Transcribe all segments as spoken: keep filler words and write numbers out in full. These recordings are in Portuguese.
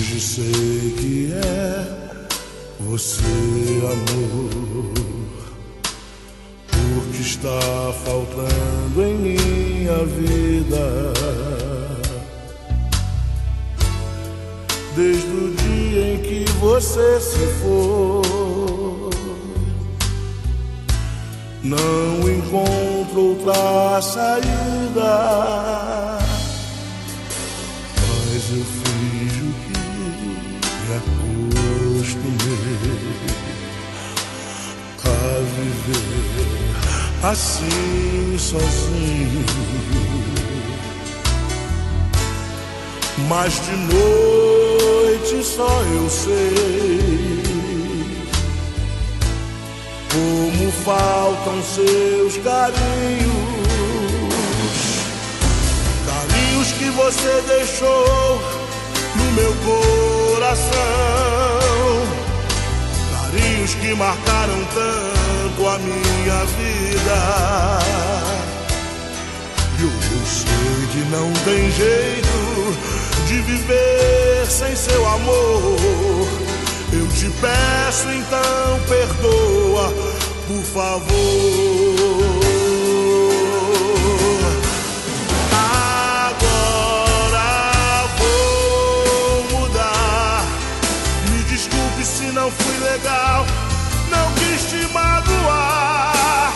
Hoje sei que é você, amor, o que está faltando em minha vida. Desde o dia em que você se foi, não encontro outra saída. Mas eu fiz o que me acostumei a viver assim sozinho. Mas de noite só eu sei como faltam seus carinhos, carinhos que você deixou no meu coração, carinhos que marcaram tanto a minha vida. E hoje eu sei que não tem jeito de viver sem seu amor. Eu te peço então, perdoa, por favor. Agora vou mudar. Me desculpe se não fui legal, não quis te magoar.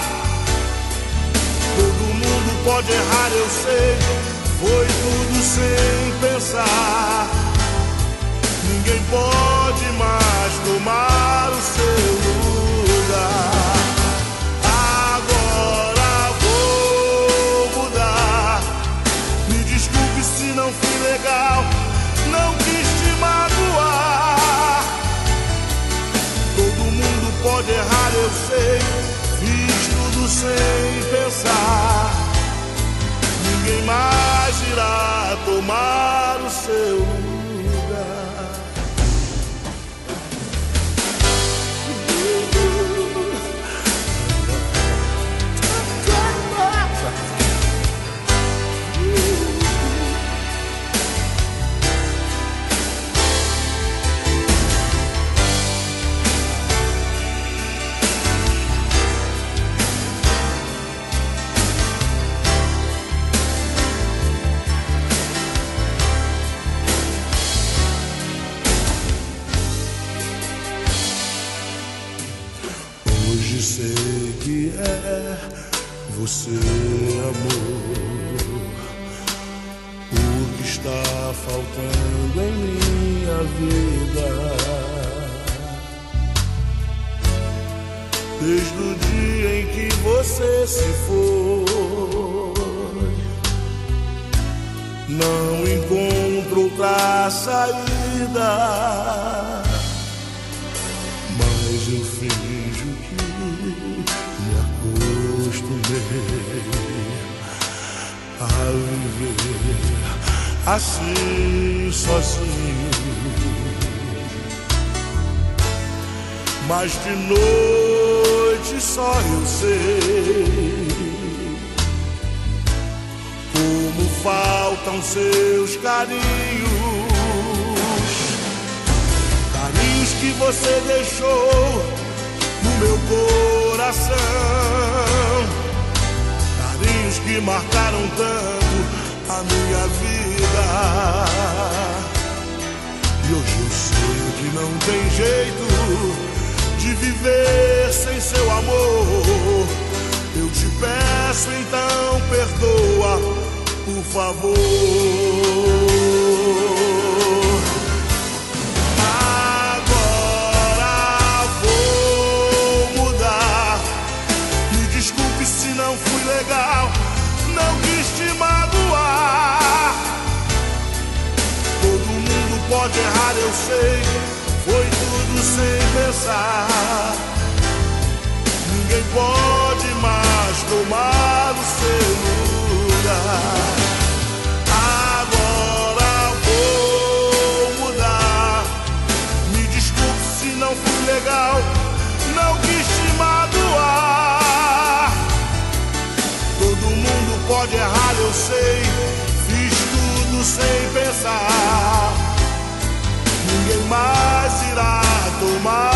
Todo mundo pode errar, eu sei, foi tudo sem pensar. Ninguém pode mais tomar o seu lugar. Agora vou mudar. Me desculpe se não fui legal, não quis te magoar. Todo mundo pode errar, eu sei, fiz tudo sem pensar. Ninguém mais irá tomar o seu lugar. Hoje sei que é você, amor, o que está faltando em minha vida. Desde o dia em que você se foi, não encontro outra saída. Mas eu fiz o que me acostumei a viver assim sozinho. Mas de noite só eu sei como faltam seus carinhos, carinhos que você deixou no meu coração, carinhos que marcaram tanto a minha vida. E hoje eu sei que não tem jeito de viver sem seu amor. Eu te peço então, perdoa, por favor. Não fui legal, não quis te magoar. Todo mundo pode errar, eu sei, foi tudo sem pensar. Ninguém pode mais tomar o seu lugar. Agora vou mudar. Me desculpe se não fui legal, não quis te magoar. Todo mundo pode errar, eu sei, fiz tudo sem pensar. ninguém mais irá tomar.